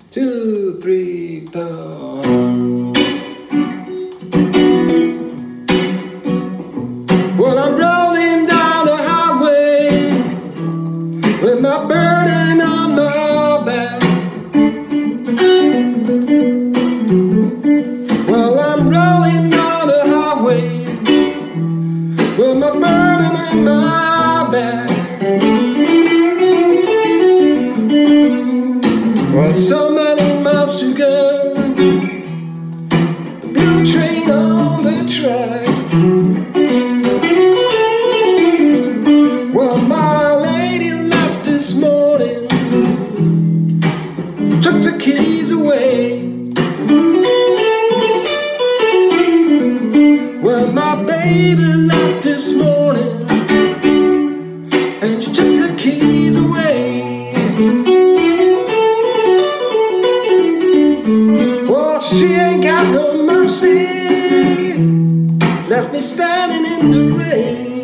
2, 3, 4. Well, I'm rolling down the highway with my burden on my back. Well, I'm rolling down the highway with my burden on my back. Well, so many miles to go, the blue train on the track. Well, my lady left this morning, took the keys away. Well, my baby left this morning, and she took the keys away. Well, she ain't got no mercy, left me standing in the rain.